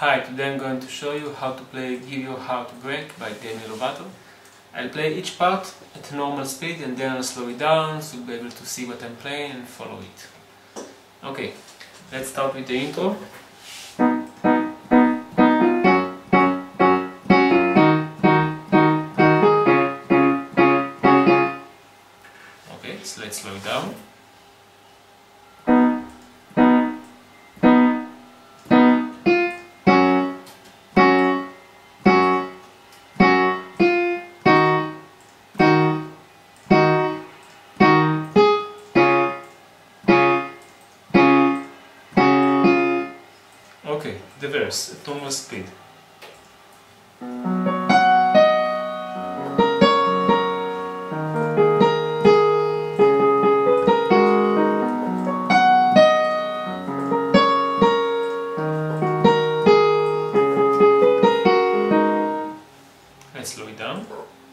Hi, today I'm going to show you how to play Give Your Heart a Break by Demi Lovato. I'll play each part at normal speed and then I'll slow it down so you'll be able to see what I'm playing and follow it. Okay, let's start with the intro. Okay, so let's slow it down. Okay, the verse at normal speed. Let's slow it down.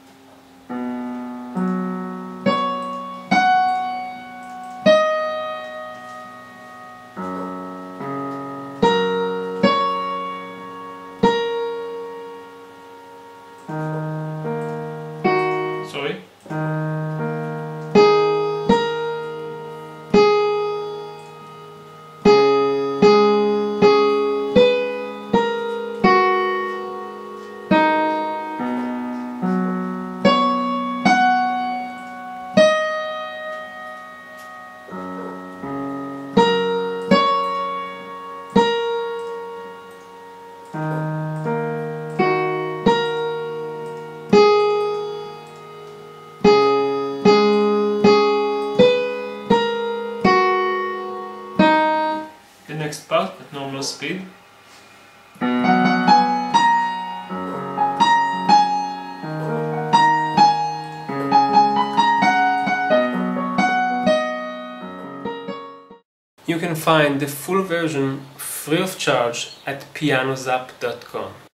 Sorry. The next part at normal speed. You can find the full version free of charge at pianozap.com.